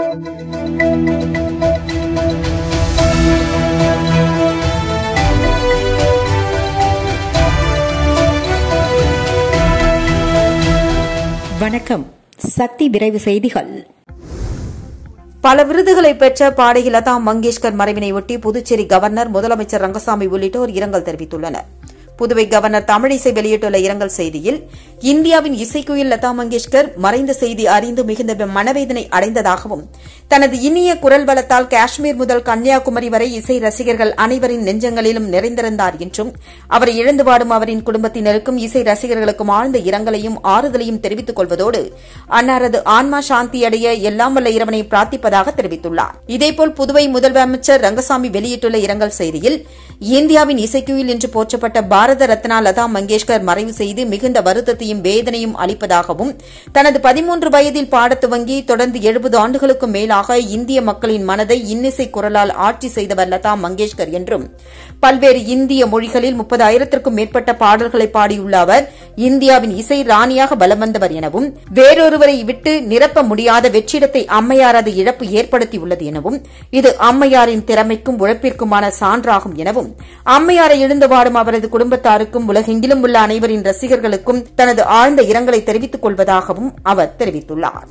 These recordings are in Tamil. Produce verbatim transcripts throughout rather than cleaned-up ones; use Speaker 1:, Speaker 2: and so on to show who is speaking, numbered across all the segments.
Speaker 1: வணக்கம். சக்தி விரைவு செய்திகள்.
Speaker 2: பல விருதுகளை பெற்ற பாடகி லதா மங்கேஷ்கர் மறைவினையொட்டி புதுச்சேரி கவர்னர், முதலமைச்சர் ரங்கசாமி உள்ளிட்டோர் இரங்கல் தெரிவித்துள்ளனர். புதுவை கவர்னர் தமிழிசை வெளியிட்டுள்ள இரங்கல் செய்தியில், இந்தியாவின் இசைக்குயில் லதா மங்கேஷ்கர் மறைந்த செய்தி அறிந்து மிகுந்த மனவேதனை அடைந்ததாகவும், தனது இனிய குரல் வளத்தால் காஷ்மீர் முதல் கன்னியாகுமரி வரை இசை ரசிகர்கள் அனைவரின் நெஞ்சங்களிலும் நிறைந்திருந்தார் என்றும், அவரை இழந்து வாடும் அவரின் குடும்பத்தினருக்கும் இசை ரசிகர்களுக்கும் ஆழ்ந்த இரங்கலையும் ஆறுதலையும் தெரிவித்துக் கொள்வதோடு அன்னாரது ஆன்மா சாந்தியடைய எல்லாம் வல்ல இறைவனை பிரார்த்திப்பதாக தெரிவித்துள்ளார். இதேபோல் புதுவை முதலமைச்சர் ரங்கசாமி வெளியிட்டுள்ள இரங்கல் செய்தியில், இந்தியாவின் இசைக்குயில் என்று போற்றப்பட்ட பாரத ரத்னா லதா மங்கேஷ்கர் மறைவு செய்து மிகுந்த வருத்தத்தையும் வேதனையும் அளிப்பதாகவும், தனது பதிமூன்று வயதில் பாடத் துவங்கி தொடர்ந்து எழுபது ஆண்டுகளுக்கும் மேலாக இந்திய மக்களின் மனதை இன்னிசை குரலால் ஆட்சி செய்தவர் லதா மங்கேஷ்கர் என்றும், பல்வேறு இந்திய மொழிகளில் முப்பதாயிரத்திற்கும் மேற்பட்ட பாடல்களை பாடியுள்ள அவர் இந்தியாவின் இசை ராணியாக பலம் வந்தவர் எனவும், வேறொருவரை விட்டு நிரப்ப முடியாத வெற்றிடத்தை அம்மையாரது இழப்பு ஏற்படுத்தியுள்ளது எனவும், இது அம்மையாரின் திறமைக்கும் உழைப்பிற்குமான சான்றாகும் எனவும், அம்மையாரை இழந்து வாடும் அவரது குடும்பத்தாருக்கும் உலகெங்கிலும் உள்ள அனைவரின் ரசிகர்களுக்கும் தனது ஆழ்ந்த இரங்கலை தெரிவித்துக் கொள்வதாகவும் அவர் தெரிவித்துள்ளார்.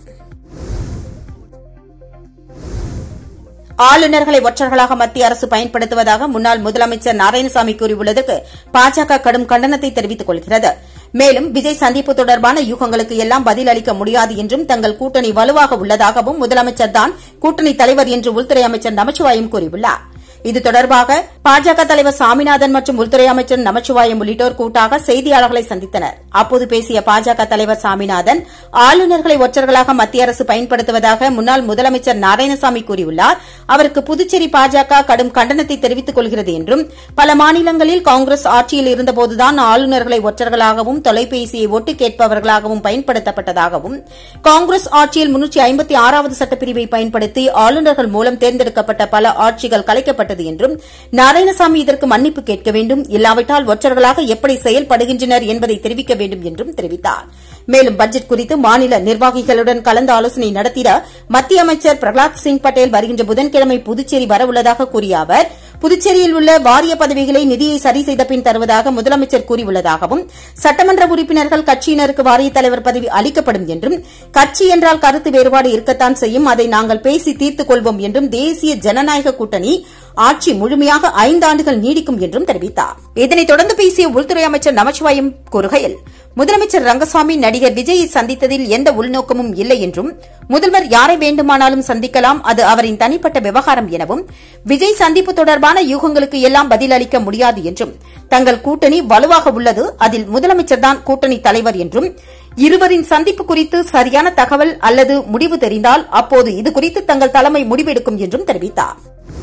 Speaker 2: ஆளுநர்களை ஒற்றர்களாக மத்திய அரசு பயன்படுத்துவதாக முன்னாள் முதலமைச்சர் நாராயணசாமி கூறியுள்ளதற்கு பாஜக கடும் கண்டனத்தை தெரிவித்துக் கொள்கிறது. மேலும், விஜய் சந்திப்பு தொடர்பான யூகங்களுக்கு எல்லாம் பதில் அளிக்க முடியாது என்றும், தங்கள் கூட்டணி வலுவாக உள்ளதாகவும், முதலமைச்சர் தான் கூட்டணி தலைவர் என்று உள்துறை அமைச்சர் நமச்சிவாயம் கூறியுள்ளார். இது தொடர்பாக பாஜக தலைவர் சாமிநாதன் மற்றும் உள்துறை அமைச்சர் நமச்சிவாயம் உள்ளிட்டோர் கூட்டாக செய்தியாளர்களை சந்தித்தனர். அப்போது பேசிய பாஜக தலைவர் சாமிநாதன், ஆளுநர்களை ஒற்றர்களாக மத்திய அரசு பயன்படுத்துவதாக முன்னாள் முதலமைச்சர் நாராயணசாமி கூறியுள்ளார். அவருக்கு புதுச்சேரி பாஜக கடும் கண்டனத்தை தெரிவித்துக் கொள்கிறது என்றும், பல மாநிலங்களில் காங்கிரஸ் ஆட்சியில் இருந்தபோதுதான் ஆளுநர்களை ஒற்றர்களாகவும் தொலைபேசியை ஒட்டு கேட்பவர்களாகவும் பயன்படுத்தப்பட்டதாகவும், காங்கிரஸ் ஆட்சியில் முன்னூற்றி ஐம்பத்தி ஆறாவது சட்டப்பிரிவை பயன்படுத்தி ஆளுநர்கள் மூலம் தேர்ந்தெடுக்கப்பட்ட பல ஆட்சிகள் கலைக்கப்பட்டது என்றும், நாராயணசாமி இதற்கு மன்னிப்பு கேட்க வேண்டும், இல்லாவிட்டால் ஒற்றர்களாக எப்படி செயல்படுகின்றனர் என்பதை தெரிவிக்க வேண்டும் என்றும் தெரிவித்தார். மேலும், பட்ஜெட் குறித்து மாநில நிர்வாகிகளுடன் கலந்து ஆலோசனை நடத்திட மத்திய அமைச்சர் பிரகலாத் சிங் பட்டேல் வருகின்ற புதன்கிழமை புதுச்சேரி வரவுள்ளதாக கூறிய அவர், புதுச்சேரியில் உள்ள வாரிய பதவிகளை நிதியை சரி செய்த பின் தருவதாக முதலமைச்சர் கூறியுள்ளதாகவும், சட்டமன்ற உறுப்பினர்கள் கட்சியினருக்கு வாரிய தலைவர் பதவி அளிக்கப்படும் என்றும், கட்சி என்றால் கருத்து வேறுபாடு இருக்கத்தான் செய்யும், அதை நாங்கள் பேசி தீர்த்துக் கொள்வோம் என்றும், தேசிய ஜனநாயக கூட்டணி ஆட்சி முழுமையாக ஐந்தாண்டுகள் நீடிக்கும் என்றும் தெரிவித்தார். இதனைத் தொடர்ந்து பேசிய உள்துறை அமைச்சர் நமச்சிவாயம் கூறுகையில், முதலமைச்சர் ரங்கசாமி நடிகர் விஜயை சந்தித்ததில் எந்த உள்நோக்கமும் இல்லை என்றும், முதல்வர் யாரை வேண்டுமானாலும் சந்திக்கலாம், அது அவரின் தனிப்பட்ட விவகாரம் எனவும், விஜய் சந்திப்பு தொடர்பான யூகங்களுக்கு எல்லாம் பதில் அளிக்க முடியாது என்றும், தங்கள் கூட்டணி வலுவாக உள்ளது, அதில் முதலமைச்சர் தான் கூட்டணி தலைவர் என்றும், இருவரின் சந்திப்பு குறித்து சரியான தகவல் அல்லது முடிவு தெரிந்தால் அப்போது இதுகுறித்து தங்கள் தலைமை முடிவெடுக்கும் என்றும் தெரிவித்தார்.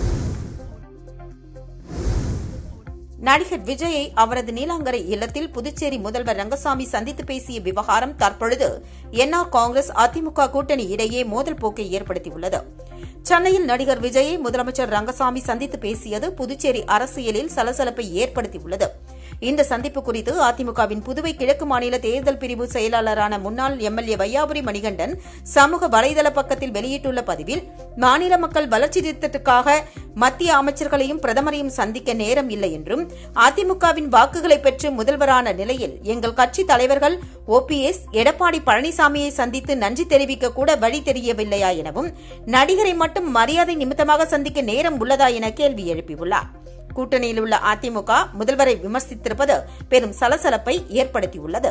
Speaker 2: நடிகர் விஜயை அவரது நீலாங்கரை இல்லத்தில் புதுச்சேரி முதல்வர் ரங்கசாமி சந்தித்து பேசிய விவகாரம் தற்பொழுது என்ஆர் காங்கிரஸ் அதிமுக கூட்டணி இடையே மோதல் போக்கை ஏற்படுத்தியுள்ளது. சென்னையில் நடிகர் விஜயை முதலமைச்சர் ரங்கசாமி சந்தித்து பேசியது புதுச்சேரி அரசியலில் சலசலப்பை ஏற்படுத்தியுள்ளது. இந்த சந்திப்பு குறித்து அதிமுகவின் புதுவை கிழக்கு மாநில தேர்தல் பிரிவு செயலாளரான முன்னாள் எம்எல்ஏ வையாபுரி மணிகண்டன் சமூக வலைதள பக்கத்தில் வெளியிட்டுள்ள பதிவில், மாநில மக்கள் வளர்ச்சி திட்டத்துக்காக மத்திய அமைச்சர்களையும் பிரதமரையும் சந்திக்க நேரம் இல்லை என்றும், அதிமுகவின் வாக்குகளை பெற்று முதல்வரான நிலையில் எங்கள் கட்சி தலைவர்கள் ஓபிஎஸ், எடப்பாடி பழனிசாமியை சந்தித்து நன்றி தெரிவிக்க கூட வழி தெரியவில்லையா எனவும், நடிகரை மட்டும் மரியாதை நிமித்தமாக சந்திக்க நேரம் உள்ளதா என கேள்வி எழுப்பியுள்ளார். கூட்டணியில் உள்ள அதிமுக முதல்வரை விமர்சித்திருப்பது பெரும் சலசலப்பை ஏற்படுத்தியுள்ளது.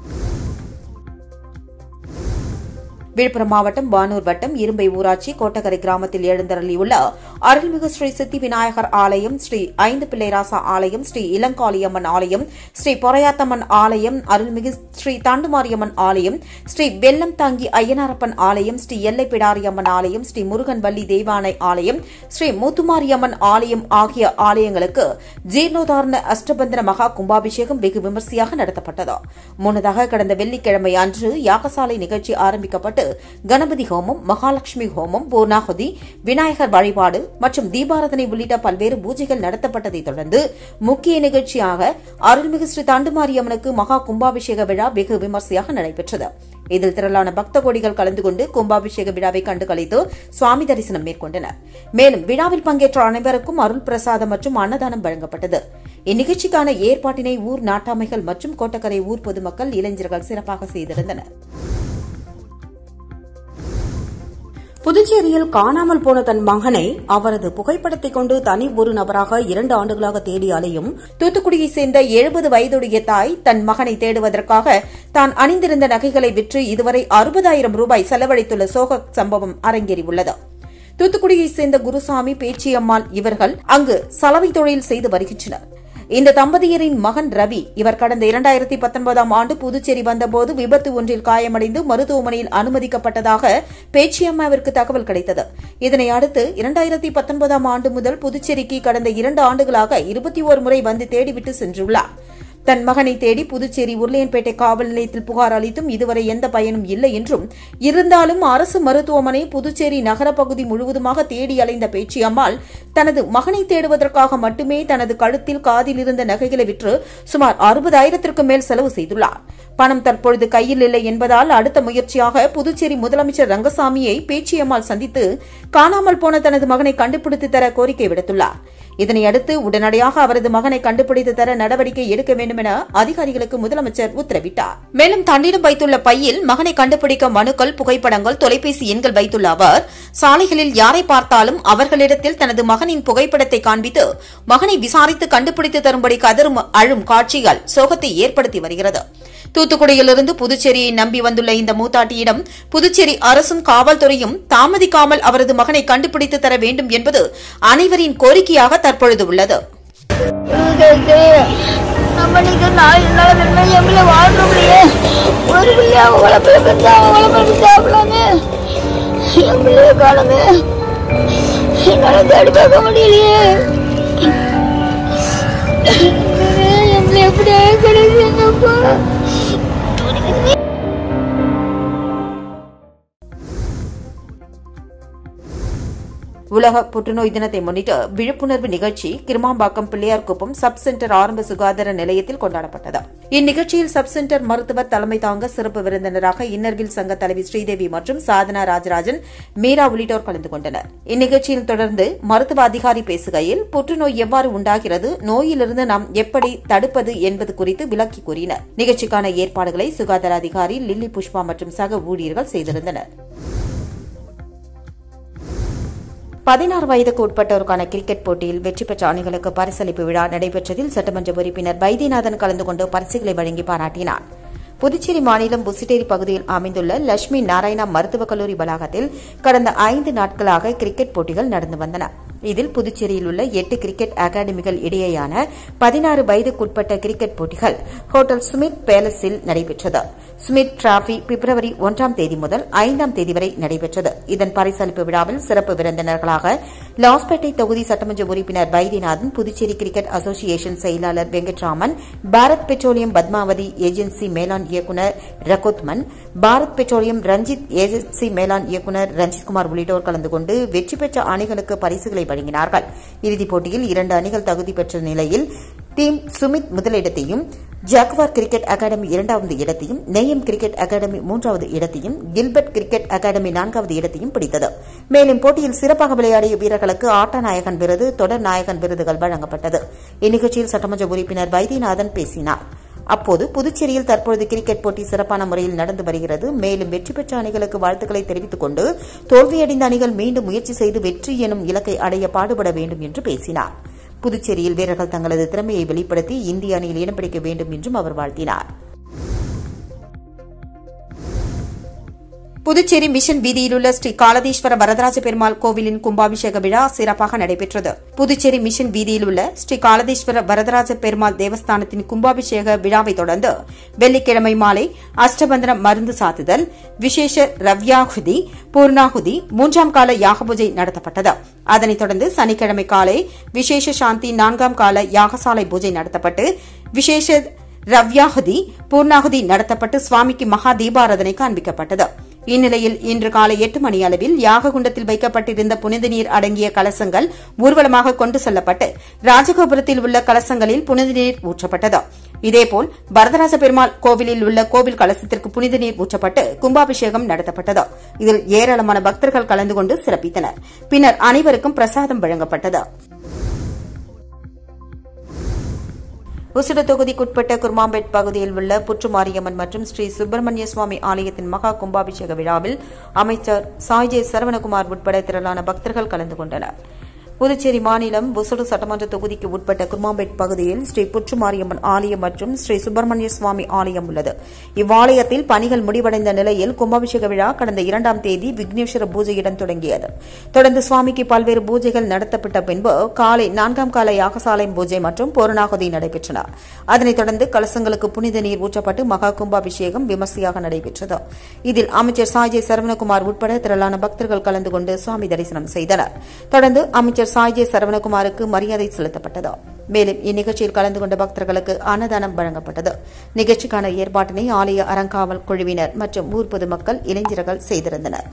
Speaker 2: விழுப்புரம் மாவட்டம் வானூர் வட்டம் இரும்பை ஊராட்சி கோட்டகரை கிராமத்தில் எழுந்தருளியுள்ள அருள்மிகு ஸ்ரீ சித்தி விநாயகர் ஆலயம், ஸ்ரீ ஐந்து பிள்ளைராசா ஆலயம், ஸ்ரீ இளங்காளியம்மன் ஆலயம், ஸ்ரீ பொறையாத்தம்மன் ஆலயம், அருள்மிகு ஸ்ரீ தாண்டுமாரியம்மன் ஆலயம், ஸ்ரீ வெள்ளம் தாங்கி ஐயனாரப்பன் ஆலயம், ஸ்ரீ எல்லை பிடாரியம்மன் ஆலயம், ஸ்ரீ முருகன் வள்ளி தெய்வானை ஆலயம், ஸ்ரீ முத்துமாரியம்மன் ஆலயம் ஆகிய ஆலயங்களுக்கு ஜீர்ணோதாரண அஷ்டபந்தன மகா கும்பாபிஷேகம் வெகு விமர்சையாக நடத்தப்பட்டது. முன்னதாக கடந்த வெள்ளிக்கிழமை அன்று யாகசாலை நிகழ்ச்சி ஆரம்பிக்கப்பட்டு நடத்தப்பட்டு கணபதி ஹோமம், மகாலட்சுமி ஹோமம், பூர்ணாகுதி, விநாயகர் வழிபாடு மற்றும் தீபாராதனை உள்ளிட்ட பல்வேறு பூஜைகள் நடத்தப்பட்டதை தொடர்ந்து முக்கிய நிகழ்ச்சியாக அருள்மிகு ஸ்ரீ தண்டுமாரியம்மனுக்கு மகா கும்பாபிஷேக விழா வெகு விமர்சையாக நடைபெற்றது. இதில் திரளான பக்த கோடிகள் கலந்து கொண்டு கும்பாபிஷேக விழாவை கண்டு களித்து சுவாமி தரிசனம் மேற்கொண்டனர். மேலும் விழாவில் பங்கேற்ற அனைவருக்கும் அருள் பிரசாதம் மற்றும் அன்னதானம் வழங்கப்பட்டது. இந்நிகழ்ச்சிக்கான ஏற்பாட்டினை ஊர் நாட்டாமைகள் மற்றும் கோட்டக்கரை ஊர் பொதுமக்கள், இளைஞர்கள் சிறப்பாக செய்திருந்தனர். புதுச்சேரியில் காணாமல் போன தன் மகனை அவரது புகைப்படத்தை கொண்டு தனி ஒரு நபராக இரண்டு ஆண்டுகளாக தேடி அலையும் தூத்துக்குடியைச் சேர்ந்த எழுபது வயதுடைய தாய் தன் மகனை தேடுவதற்காக தான் அணிந்திருந்த நகைகளை விற்று இதுவரை அறுபதாயிரம் ரூபாய் செலவழித்துள்ள சோக சம்பவம் அரங்கேறியுள்ளது. தூத்துக்குடியைச் சேர்ந்த குருசாமி, பேச்சியம்மாள் இவர்கள் அங்கு சலவை தொழில் செய்து வருகின்றனர். இந்த தம்பதியரின் மகன் ரவி இவர் கடந்த இரண்டாயிரத்தி பத்தொன்பதாம் ஆண்டு புதுச்சேரி வந்தபோது விபத்து ஒன்றில் காயமடைந்து மருத்துவமனையில் அனுமதிக்கப்பட்டதாக பேச்சியம்மாவிற்கு தகவல் கிடைத்தது. இதனை அடுத்து இரண்டாயிரத்தி பத்தொன்பதாம் ஆண்டு முதல் புதுச்சேரிக்கு கடந்த இரண்டு ஆண்டுகளாக இருபத்தி ஓரு முறை வந்து தேடிவிட்டு சென்றுள்ளார். தன் மகனை தேடி புதுச்சேரி உருளையன்பேட்டை காவல் நிலையத்தில் புகார் அளித்தும் இதுவரை எந்த பயனும் இல்லை என்றும், இருந்தாலும் அரசு மருத்துவமனை, புதுச்சேரி நகர பகுதி முழுவதுமாக தேடி அலைந்த பேச்சியம்மாள் தனது மகனை தேடுவதற்காக மட்டுமே தனது கழுத்தில், காதில் இருந்த நகைகளை விற்று சுமார் அறுபதாயிரத்திற்கும் மேல் செலவு செய்துள்ளார். பணம் தற்பொழுது கையில் இல்லை என்பதால் அடுத்த முயற்சியாக புதுச்சேரி முதலமைச்சர் ரங்கசாமியை பேச்சியம்மாள் சந்தித்து காணாமல் போன தனது மகனை கண்டுபிடித்து தர கோரிக்கை விடுத்துள்ளார். இதனையடுத்து உடனடியாக அவரது மகனை கண்டுபிடித்து தர நடவடிக்கை எடுக்க வேண்டும் என அதிகாரிகளுக்கு முதலமைச்சர் உத்தரவிட்டார். மேலும் தன்னிடம் வைத்துள்ள பையில் மகனை கண்டுபிடிக்க மனுக்கள், புகைப்படங்கள், தொலைபேசி எண்கள் வைத்துள்ள அவர் சாலைகளில் யாரை பார்த்தாலும் அவர்களிடத்தில் தனது மகனின் புகைப்படத்தை காண்பித்து மகனை விசாரித்து கண்டுபிடித்து தரும்படி கதறும் அழும் காட்சிகள் சோகத்தை ஏற்படுத்தி வருகிறது. தூத்துக்குடியிலிருந்து புதுச்சேரியை நம்பி வந்துள்ள இந்த மூத்தாட்டியிடம் புதுச்சேரி அரசும் காவல்துறையும் தாமதிக்காமல் அவரது மகனை கண்டுபிடித்து தர வேண்டும் என்பது அனைவரின் கோரிக்கையாக தற்பொழுது உள்ளது. உலக புற்றுநோய் தினத்தை முன்னிட்டு விழிப்புணர்வு நிகழ்ச்சி கிருமாம்பாக்கம் பிள்ளையார்குப்பம் சப் சென்டர் ஆரம்ப சுகாதார நிலையத்தில் கொண்டாடப்பட்டது. இந்நிகழ்ச்சியில் சப் சென்டர் மருத்துவர் தலைமை தாங்க சிறப்பு விருந்தினராக இன்னர்வில் சங்க தலைவி ஸ்ரீதேவி மற்றும் சாதனா ராஜராஜன், மீரா உள்ளிட்டோர் கலந்து கொண்டனர். இந்நிகழ்ச்சியில் தொடர்ந்து மருத்துவ அதிகாரி பேசுகையில் புற்றுநோய் எவ்வாறு உண்டாகிறது, நோயிலிருந்து நாம் எப்படி தடுப்பது என்பது குறித்து விளக்கி கூறினர். நிகழ்ச்சிக்கான ஏற்பாடுகளை சுகாதார அதிகாரி லில்லி புஷ்பா மற்றும் சக ஊழியர்கள் செய்திருந்தனர். பதினாறு வயதுக்கு உட்பட்டோருக்கான கிரிக்கெட் போட்டியில் வெற்றி பெற்ற அணிகளுக்கு பரிசளிப்பு விழா நடைபெற்றதில் சட்டமன்ற உறுப்பினர் வைத்தியநாதன் கலந்து கொண்டு பரிசுகளை வழங்கி பாராட்டினார். புதுச்சேரி மாநிலம் புசிட்டேரி பகுதியில் அமைந்துள்ள லட்சுமி நாராயணா மருத்துவக் கல்லூரி வளாகத்தில் கடந்த ஐந்து நாட்களாக கிரிக்கெட் போட்டிகள் நடந்து வந்தன. இதில் புதுச்சேரியில் உள்ள எட்டு கிரிக்கெட் அகாடமிகள் இடையேயான பதினாறு வயதுக்குட்பட்ட கிரிக்கெட் போட்டிகள் ஹோட்டல் சுமித் பேலஸில் நடைபெற்றது. சுமித் டிராபி பிப்ரவரி ஒன்றாம் தேதி முதல் ஐந்தாம் தேதி வரை நடைபெற்றது. இதன் பரிசளிப்பு விழாவில் சிறப்பு விருந்தினர்களாக லாஸ்பேட்டை தொகுதி சட்டமன்ற உறுப்பினர் வைத்தியநாதன், புதுச்சேரி கிரிக்கெட் அசோசியேஷன் செயலாளர் வெங்கட்ராமன், பாரத் பெட்ரோலியம் பத்மாவதி ஏஜென்சி மேலாண் இயக்குநர் ரகுத்மன், பாரத் பெட்ரோலியம் ரஞ்சித் ஏஜென்சி மேலாண் இயக்குநர் ரஞ்சித்குமார் உள்ளிட்டோர் கலந்து கொண்டு வெற்றி பெற்ற அணிகளுக்கு பரிசுகளை வழங்கினார்கள். இறுதிப் போட்டியில் இரண்டு அணிகள் தகுதி பெற்ற நிலையில் டீம் சுமித் முதலிடத்தையும், ஜாக்வார் கிரிக்கெட் அகாடமி இரண்டாவது இடத்தையும், நேயம் கிரிக்கெட் அகாடமி மூன்றாவது இடத்தையும், கில்பர்ட் கிரிக்கெட் அகாடமி நான்காவது இடத்தையும் பிடித்தது. மேலும் போட்டியில் சிறப்பாக விளையாடிய வீரர்களுக்கு ஆட்ட நாயகன் விருது, தொடர் நாயகன் விருதுகள் வழங்கப்பட்டது. இந்நிகழ்ச்சியில் சட்டமன்ற உறுப்பினர் வைத்தியநாதன் பேசினார். அப்போது புதுச்சேரியில் தற்போது கிரிக்கெட் போட்டி சிறப்பான முறையில் நடந்து வருகிறது. மேலும் வெற்றி பெற்ற அணிகளுக்கு வாழ்த்துக்களை தெரிவித்துக் கொண்டு தோல்வியடைந்த அணிகள் மீண்டும் முயற்சி செய்து வெற்றி எனும் இலக்கை அடைய பாடுபட வேண்டும் என்று பேசினார். புதுச்சேரியில் வீரர்கள் தங்களது திறமையை வெளிப்படுத்தி இந்திய அணியில் இடம் பிடிக்க வேண்டும் என்றும் அவர் வாழ்த்தினார். புதுச்சேரி மிஷன் வீதியில் உள்ள ஸ்ரீ காலதீஸ்வர வரதராஜ பெருமாள் கோவிலின் கும்பாபிஷேக விழா சிறப்பாக நடைபெற்றது. புதுச்சேரி மிஷன் வீதியில் உள்ள ஸ்ரீ காலதீஸ்வர வரதராஜ பெருமாள் தேவஸ்தானத்தின் கும்பாபிஷேக விழாவை தொடர்ந்து வெள்ளிக்கிழமை மாலை அஷ்டபந்தன மருந்து சாத்துதல், விசேஷ ரவ்யாகுதி, பூர்ணாகுதி, மூன்றாம் கால யாக பூஜை நடத்தப்பட்டது. அதனைத் தொடர்ந்து சனிக்கிழமை காலை விசேஷ சாந்தி நான்காம் கால யாகசாலை பூஜை நடத்தப்பட்டு விசேஷ ரவ்யாகுதி, பூர்ணாகுதி நடத்தப்பட்டு சுவாமிக்கு மகா தீபாராதனை காண்பிக்கப்பட்டது. இந்நிலையில் இன்று காலை எட்டு மணி அளவில் யாககுண்டத்தில் வைக்கப்பட்டிருந்த புனித நீர் அடங்கிய கலசங்கள் ஊர்வலமாக கொண்டு செல்லப்பட்டு ராஜகோபுரத்தில் உள்ள கலசங்களில் புனித நீர் ஊற்றப்பட்டது. இதேபோல் வரதராஜ பெருமாள் கோவிலில் உள்ள கோவில் கலசத்திற்கு புனித நீர் ஊற்றப்பட்டு கும்பாபிஷேகம் நடத்தப்பட்டது. இதில் ஏராளமான பக்தர்கள் கலந்து கொண்டு சிறப்பித்தனர். பின்னர் அனைவருக்கும் பிரசாதம் வழங்கப்பட்டது. உசுடு தொகுதிக்குட்பட்ட குர்மாம்பேட் பகுதியில் உள்ள புற்றுமாரியம்மன் மற்றும் ஸ்ரீ சுப்பிரமணிய சுவாமி ஆலயத்தின் மகா கும்பாபிஷேக விழாவில் அமைச்சர் சாய்ஜே சரவணகுமார் உட்பட திரளான பக்தர்கள் கலந்து கொண்டனர். புதுச்சேரி மாநிலம் உசுடு சட்டமன்ற தொகுதிக்கு உட்பட்ட குர்மாம்பேட் பகுதியில் ஸ்ரீ புற்றுமாரியம்மன் ஆலயம் மற்றும் ஸ்ரீ சுப்பிரமணிய சுவாமி ஆலயம் உள்ளது. இவ்வாலயத்தில் பணிகள் முடிவடைந்த நிலையில் கும்பாபிஷேக விழா கடந்த இரண்டாம் தேதி விக்னேஸ்வர பூஜையுடன் தொடங்கியது. தொடர்ந்து சுவாமிக்கு பல்வேறு பூஜைகள் நடத்தப்பட்ட பின்பு காலை நான்காம் கால யாகசாலை பூஜை மற்றும் பூரணாகுதி நடைபெற்றன. அதனைத் தொடர்ந்து கலசங்களுக்கு புனித நீர் ஊற்றப்பட்டு மகா கும்பாபிஷேகம் விமர்சையாக நடைபெற்றது. இதில் அமைச்சர் சாய்ஜே சரவணகுமார் உட்பட திரளான பக்தர்கள் கலந்து கொண்டு சுவாமி தரிசனம் செய்தனர். தொடர்ந்து அமைச்சர் சாய்ஜே சரவணகுமாருக்கு மரியாதை செலுத்தப்பட்டது. மேலும் இந்நிகழ்ச்சியில் கலந்து கொண்ட பக்தர்களுக்கு அன்னதானம் வழங்கப்பட்டது. நிகழ்ச்சிக்கான ஏற்பாட்டினை ஆலய அறங்காவல் குழுவினர் மற்றும் ஊர் பொதுமக்கள் இளைஞர்கள் செய்திருந்தனர்.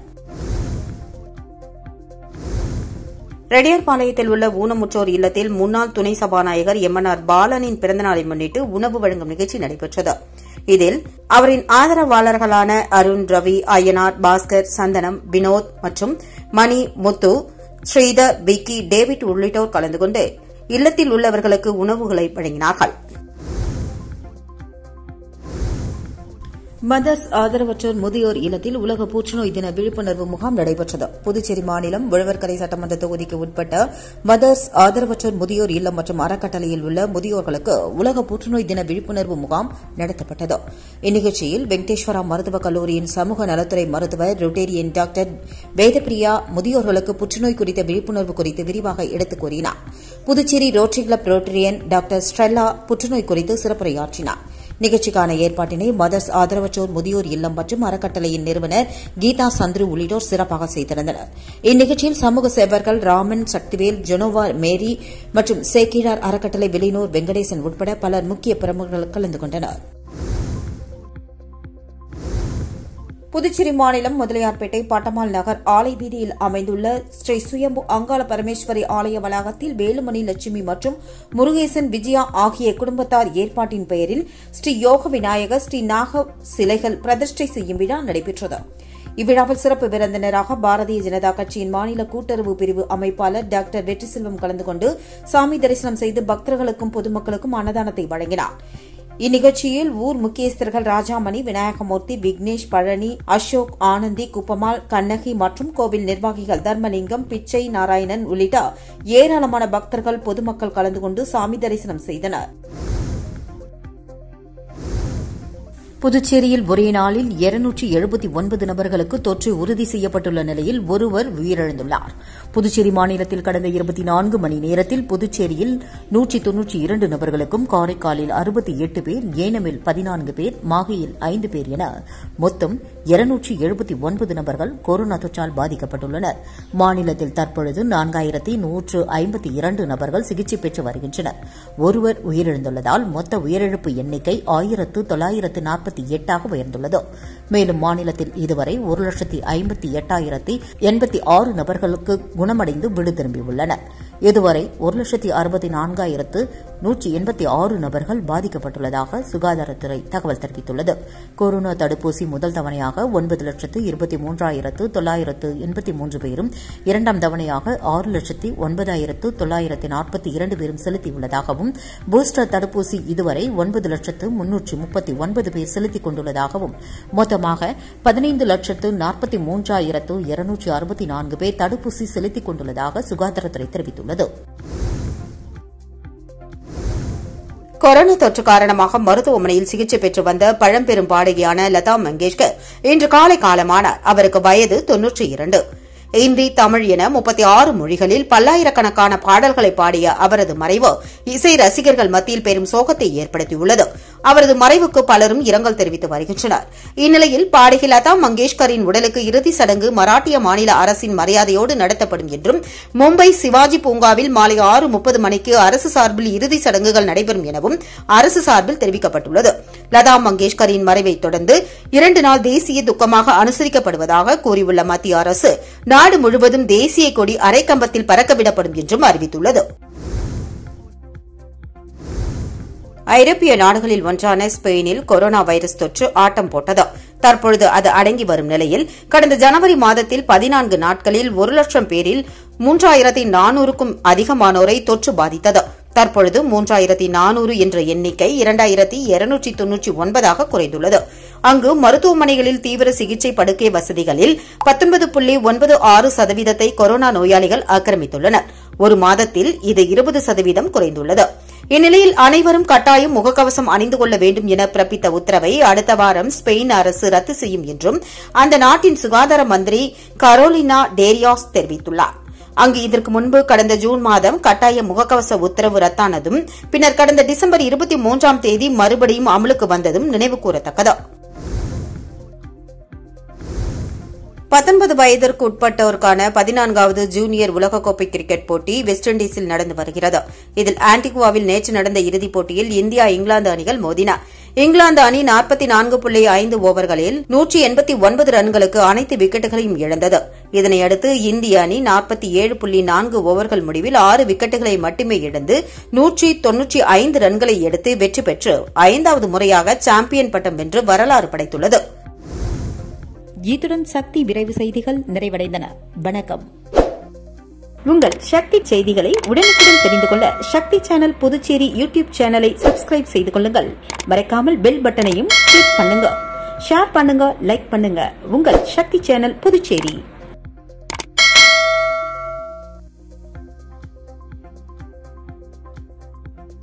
Speaker 2: ரெட்டியார்பாளையத்தில் உள்ள ஊனமுற்றோர் இல்லத்தில் முன்னாள் துணை சபாநாயகர் எம் என் ஆர் பாலனின் பிறந்தநாளை முன்னிட்டு உணவு வழங்கும் நிகழ்ச்சி நடைபெற்றது. இதில் அவரின் ஆதரவாளர்களான அருண், ரவி, ஐயனார், பாஸ்கர், சந்தனம், வினோத் மற்றும் மணி, முத்து, ஸ்ரீதர், விக்கி, டேவிட் உள்ளிட்டோர் கலந்து கொண்டு இல்லத்தில் உள்ளவர்களுக்கு உணவுகளை வழங்கினார்கள். மதர்ஸ் ஆதரவற்றோர் முதியோர் இல்லத்தில் உலக புற்றுநோய் தின விழிப்புணர்வு முகாம் நடைபெற்றது. புதுச்சேரி மாநிலம் உழவர்கரை சட்டமன்ற தொகுதிக்கு உட்பட்ட மதர்ஸ் ஆதரவற்றோர் முதியோர் இல்லம் மற்றும் அறக்கட்டளையில் உள்ள முதியோர்களுக்கு உலக புற்றுநோய் தின விழிப்புணர்வு முகாம் நடத்தப்பட்டது. இந்நிகழ்ச்சியில் வெங்கடேஸ்வரா மருத்துவக் கல்லூரியின் சமூக நலத்துறை மருத்துவர் ரொட்டேரியன் டாக்டர் வேதப்பிரியா முதியோர்களுக்கு புற்றுநோய் குறித்த விழிப்புணர்வு குறித்து விரிவாக எடுத்துக் கூறினார். Puducherry rotary club rotarian doctor Stella புற்றுநோய் குறித்து சிறப்புரையாற்றினார். நிகழ்ச்சிக்கான ஏற்பாட்டினை மதர்ஸ் ஆதரவற்றோர் முதியோர் இல்லம் மற்றும் அறக்கட்டளையின் நிறுவனர் கீதா சந்துரு உள்ளிட்டோர் சிறப்பாக செய்திருந்தனர். இந்நிகழ்ச்சியில் சமூக சேவர்கள் ராமன், சக்திவேல், ஜெனோவா மேரி மற்றும் சேக்கிழார் அறக்கட்டளை வெளியூர் வெங்கடேசன் உட்பட பலர் முக்கிய பிரமுகர்கள் கலந்து கொண்டனர். புதுச்சேரி மாநிலம் முதலியார்பேட்டை பட்டமால் நகர் ஆலை வீதியில் அமைந்துள்ள ஸ்ரீ சுயம்பு அங்காள பரமேஸ்வரி ஆலய வளாகத்தில் வேலுமணி, லட்சுமி மற்றும் முருகேசன், விஜயா ஆகிய குடும்பத்தார் ஏற்பாட்டின் பெயரில் ஸ்ரீ யோக விநாயகர், ஸ்ரீ நாக சிலைகள் பிரதிஷ்டை செய்யும் விழா நடைபெற்றது. இவ்விழாவில் சிறப்பு விருந்தினராக பாரதிய ஜனதா கட்சியின் மாநில கூட்டுறவு பிரிவு அமைப்பாளர் டாக்டர் வெற்றிசெல்வம் கலந்து கொண்டு சாமி தரிசனம் செய்து பக்தர்களுக்கும் பொதுமக்களுக்கும் அன்னதானத்தை வழங்கினார். இந்நிகழ்ச்சியில் ஊர் முக்கியஸ்தர்கள் ராஜாமணி, விநாயகமூர்த்தி, விக்னேஷ், பழனி, அசோக், ஆனந்தி, குப்பமால், கண்ணகி மற்றும் கோவில் நிர்வாகிகள் தர்மலிங்கம், பிச்சை, நாராயணன் உள்ளிட்ட ஏராளமான பக்தர்கள் பொதுமக்கள் கலந்து கொண்டு சாமி தரிசனம் செய்தனர். புதுச்சேரியில் ஒரே நாளில் இருநூற்று எழுபத்தி ஒன்பது நபர்களுக்கு தொற்று உறுதி செய்யப்பட்டுள்ள நிலையில் ஒருவர் உயிரிழந்துள்ளார். புதுச்சேரி மாநிலத்தில் கடந்த இருபத்தி நான்கு மணி நேரத்தில் புதுச்சேரியில் நூற்றி தொன்னூற்றி இரண்டு நபர்களுக்கும், காரைக்காலில் அறுபத்தி எட்டு பேர், ஏனமில் பதினான்கு பேர், மாஹியில் ஐந்து பேர் என மொத்தம் இருநூற்று எழுபத்தி ஒன்பது நபர்கள் கொரோனா தொற்றால் பாதிக்கப்பட்டுள்ளனர். மாநிலத்தில் தற்பொழுது நான்காயிரத்தி நூற்று ஐம்பத்தி இரண்டு நபர்கள் சிகிச்சை பெற்று வருகின்றனர். ஒருவர் உயிரிழந்துள்ளதால் மொத்த உயிரிழப்பு எண்ணிக்கை ஆயிரத்து தொள்ளாயிரத்து நாற்பத்தி எட்டாக உயர்ந்துள்ளது. மேலும் மாநிலத்தில் இதுவரை ஒரு லட்சத்தி ஐம்பத்தி எட்டாயிரத்தி எண்பத்தி ஆறு நபர்களுக்கு குணமடைந்து வீடு திரும்பியுள்ளனர். இதுவரை ஒரு லட்சத்தி அறுபத்தி நான்காயிரத்து நூற்றி எண்பத்தி ஆறு நபர்கள் பாதிக்கப்பட்டுள்ளதாக சுகாதாரத்துறை தகவல் தெரிவித்துள்ளது. கொரோனா தடுப்பூசி முதல் தவணையாக ஒன்பது லட்சத்து இருபத்தி மூன்றாயிரத்து தொள்ளாயிரத்து எண்பத்தி மூன்று பேரும், இரண்டாம் தவணையாக ஆறு லட்சத்தி ஒன்பதாயிரத்து தொள்ளாயிரத்து நாற்பத்தி இரண்டு பேரும் செலுத்தியுள்ளதாகவும், பூஸ்டர் தடுப்பூசி இதுவரை ஒன்பது லட்சத்து முன்னூற்றி முப்பத்தி ஒன்பது பேர் செலுத்திக் கொண்டுள்ளதாகவும், மொத்தமாக பதினைந்து லட்சத்து நாற்பத்தி மூன்றாயிரத்து இருநூற்று அறுபத்தி நான்கு பேர் தடுப்பூசி செலுத்திக் கொண்டுள்ளதாக சுகாதாரத்துறை தெரிவித்துள்ளது. கொரோனா தொற்று காரணமாக மருத்துவமனையில் சிகிச்சை பெற்று வந்த பழம்பெரும் பாடகியான லதா மங்கேஷ்கர் இன்று காலை காலமானார். அவருக்கு வயது தொன்னூற்றி இரண்டு. இந்தி, தமிழ் என முப்பத்தி ஆறு மொழிகளில் பல்லாயிரக்கணக்கான பாடல்களை பாடிய அவரது மறைவு இசை ரசிகர்கள் மத்தியில் பெரும் சோகத்தை ஏற்படுத்தியுள்ளது. அவரது மறைவுக்கு பலரும் இரங்கல் தெரிவித்து வருகின்றனர். இந்நிலையில் பாடகி லதா மங்கேஷ்கரின் உடலுக்கு இறுதி சடங்கு மராட்டிய மாநில அரசின் மரியாதையோடு நடத்தப்படும் என்றும் மும்பை சிவாஜி பூங்காவில் மாலை ஆறு முப்பது மணிக்கு அரசு சார்பில் இறுதி சடங்குகள் நடைபெறும் எனவும் அரசு சார்பில் தெரிவிக்கப்பட்டுள்ளது. லதா மங்கேஷ்கரின் மறைவை தொடர்ந்து இரண்டு நாள் தேசிய துக்கமாக அனுசரிக்கப்படுவதாக கூறியுள்ள மத்திய அரசு நாடு முழுவதும் தேசிய கொடி அரைக்கம்பத்தில் பறக்கவிடப்படும் என்றும் அறிவித்துள்ளது. ஐரோப்பிய நாடுகளில் ஒன்றான ஸ்பெயினில் கொரோனா வைரஸ் தொற்று ஆட்டம் போட்டது. தற்பொழுது அது அடங்கி வரும் நிலையில் கடந்த ஜனவரி மாதத்தில் பதினான்கு நாட்களில் ஒரு லட்சம் பேரில் மூன்றாயிரத்தி நானூறுக்கும் அதிகமானோரை தொற்று பாதித்தது. தற்பொழுது மூன்றாயிரத்தி நானூறு என்ற எண்ணிக்கை இரண்டாயிரத்தி இருநூற்றி தொன்னூற்றி ஒன்பதாக குறைந்துள்ளது. அங்கு மருத்துவமனைகளில் தீவிர சிகிச்சை படுக்கை வசதிகளில் பத்தொன்பது புள்ளி ஒன்பது ஆறு சதவீதத்தை கொரோனா நோயாளிகள் ஆக்கிரமித்துள்ளனர். ஒரு மாதத்தில் இது இருபது சதவீதம் குறைந்துள்ளது. இந்நிலையில் அனைவரும் கட்டாயம் முகக்கவசம் அணிந்து கொள்ள வேண்டும் என பிறப்பித்த உத்தரவை அடுத்த வாரம் ஸ்பெயின் அரசு ரத்து செய்யும் என்றும் அந்த நாட்டின் சுகாதார மந்திரி கரோலினா டேரியாஸ் தெரிவித்துள்ளார். அங்கு இதற்கு முன்பு கடந்த ஜூன் மாதம் கட்டாய முகக்கவச உத்தரவு ரத்தானதும் பின்னர் கடந்த டிசம்பர் இருபத்தி மூன்றாம் தேதி மறுபடியும் அமலுக்கு வந்ததும் நினைவு கூறத்தக்கது. பத்தொன்பது வயதிற்கு உட்பட்டோருக்கான பதினான்காவது ஜூனியர் உலகக்கோப்பை கிரிக்கெட் போட்டி வெஸ்ட் இண்டீஸில் நடந்து வருகிறது. இதில் ஆன்டிகுவாவில் நேற்று நடந்த இறுதிப் போட்டியில் இந்தியா இங்கிலாந்து அணிகள் மோதின. இங்கிலாந்து அணி நாற்பத்தி நான்கு புள்ளி ஐந்து ஓவர்களில் நூற்றி எண்பத்தி ஒன்பது ரன்களுக்கு அனைத்து விக்கெட்டுகளையும் இழந்தது. இதனையடுத்து இந்திய அணி நாற்பத்தி ஏழு புள்ளி நான்கு ஓவர்கள் முடிவில் ஆறு விக்கெட்டுகளை மட்டுமே இழந்து நூற்றி தொன்னூற்றி ஐந்து ரன்களை எடுத்து வெற்றி பெற்று ஐந்தாவது முறையாக சாம்பியன் பட்டம் வென்று வரலாறு படைத்துள்ளது.
Speaker 1: இத்துடன் சக்தி விரைவு செய்திகள் நிறைவடைந்தன. வணக்கம். உங்கள் சக்தி செய்திகளை உடனுக்குடன் தெரிந்து கொள்ள சக்தி சேனல் புதுச்சேரி யூடியூப் சேனலை சப்ஸ்கிரைப் செய்து கொள்ளுங்கள். மறக்காமல் பெல் பட்டனையும் கிளிக் பண்ணுங்க. ஷேர் பண்ணுங்க, லைக் பண்ணுங்க. உங்கள் சக்தி சேனல் புதுச்சேரி.